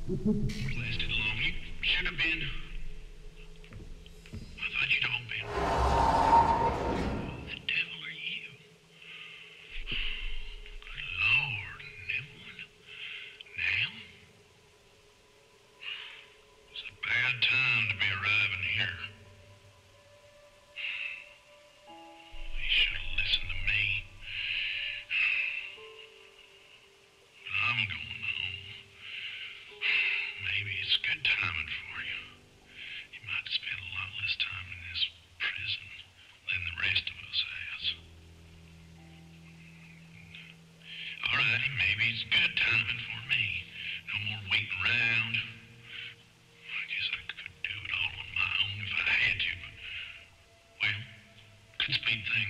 Lasted long. You should have been. I thought you'd all been. Who the devil are you? Good Lord, Neville. Now? It's a bad time to be arriving here. You should have listened to me. But I'm going home. Maybe it's good timing for you. You might spend a lot less time in this prison than the rest of us has. All right, maybe it's good timing for me. No more waiting around. I guess I could do it all on my own if I had to, but, well, could speed things